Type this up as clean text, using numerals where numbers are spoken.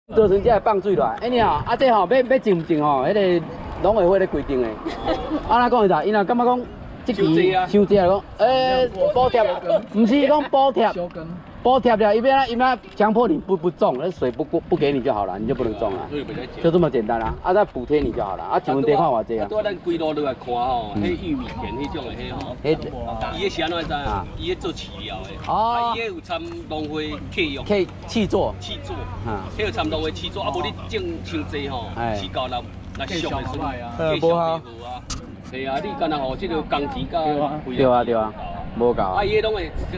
做成这个放水落来，你啊，这吼要种唔种吼，迄个农委会咧规定的。啊，哪讲伊咋？伊若感觉讲这期收这讲，补贴，唔是讲补贴，补贴了，伊要强迫你不种，那水不给你就好了，你就不能种了，就这么简单啦。啊，再补贴你就好了。啊，请问地看偌济啊？ 拄咱规路落来看吼，迄玉米田迄种的迄吼，伊个是安怎知啊？伊个做饲料的，啊，伊个有掺农会客用， 气做， 啊，迄有掺农会气做，啊，无你种伤济吼，饲高人来俗的时候， 无好。 是啊，你干那吼，这个工钱甲对啊，无够。 啊，伊个拢会。